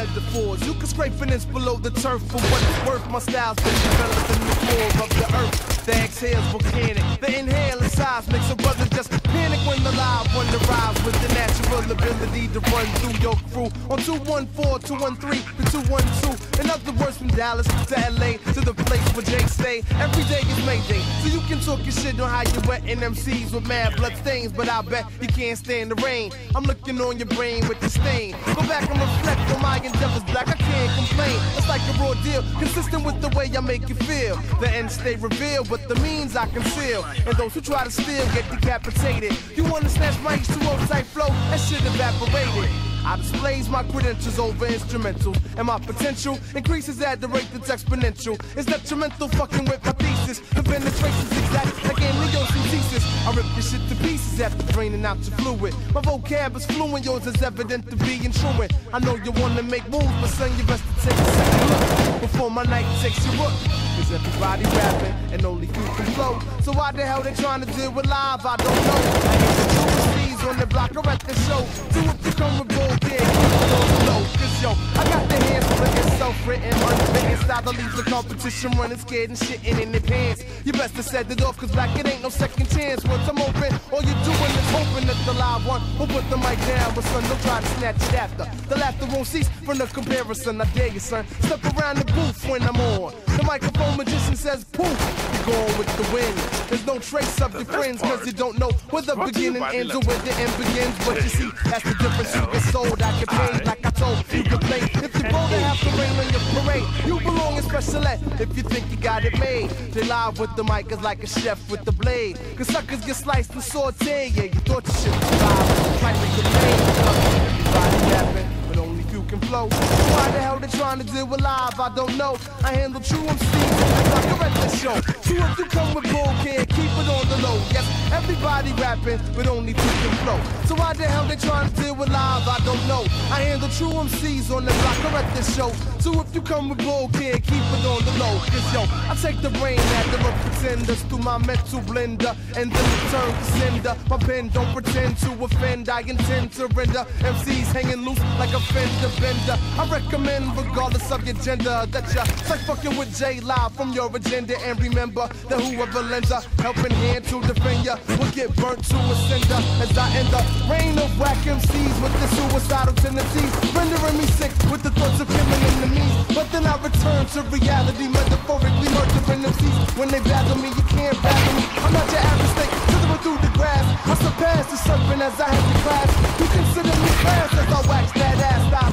metaphors. You can scrape an inch below the turf for what it's worth. My style's been developed in the core of the earth. The exhale's volcanic, the inhale is seismic. So brothers just panic when the live one arrives with the natural ability to run through your crew on 214, 213, to 212. In other words, from Dallas to LA to the place where Jay stay. Every day is Mayday, so you can talk your shit on how you wetting MCs with mad blood stains, but I bet you can't stand the rain. I'm looking on your brain with the stain. Go back and reflect on my endeavors, black. I can't complain. It's like a raw deal, consistent with the way I make you feel. The end state revealed, but the means I conceal. And those who try to steal get decapitated. You wanna snatch my H2O type flow? That shit evaporated. I displays my credentials over instrumentals, and my potential increases at the rate that's exponential. It's detrimental fucking with my thesis. The penetration's exact like amniocentesis. I rip your shit to pieces after draining out your fluid. My vocab is fluent, yours is evident to be intruent. I know you wanna make moves, but son, you best to take a second look before my night takes you up. Cause everybody rapping and only few can flow. So why the hell they trying to deal with live? I don't know. I hate the true on the block or at the show. Do it to come with bull, yeah, keep it on the low. Cause yo, I got the hands flicking, self-written, unwritten style that leaves the competition running scared and shitting in their pants. You best to set it off, cause black, it ain't no second chance. Once I'm open, all you're doing is hoping that the live one will put the mic down. But son, don't try to snatch it after. The laughter won't cease from the comparison. I dare you, son. Step around the booth when I'm on. The microphone magician says poof, you're going with the wind. There's no trace of your friends, cause you don't know where the beginning ends or where the end begins. But you see, that's the difference. You get sold, I get paid. Like I told you, can play. If you bold and have to rain on your parade, you belong in special ed. If you think you got it made, they live with the mic is like a chef with the blade. Cause suckers get sliced and sauteed. Yeah, you thought you should survive. Like the blade. Everybody rapping, but only few can flow. Why the hell they trying to deal with live? I don't know. I handle true MCs like a regular show. True if you come with bull, can't keep it on the low. Yes, everybody rapping, but only two can flow. So why the hell they trying to deal with live? I don't know. I handle true MCs on the block or at the show. So if you come with bull, can't keep it on the low. Cause yo, I take the brain at the pretenders through my mental blender and then return to sender. My pen don't pretend to offend, I intend to render MCs hanging loose like a fender bender. I recommend, regardless of your gender, that you start fucking with J Live from your agenda. And remember that whoever lends a helping hand to defend ya will get burnt to a cinder. As I end the reign of whack MCs with the suicidal tendencies, rendering me sick with the thoughts of killing enemies. But then I return to reality, metaphorically murdering MCs. When they battle me, you can't battle me. I'm not your average snake, slithering through the grass. I surpass the serpent as I have the class. You consider me fast as I wax that ass.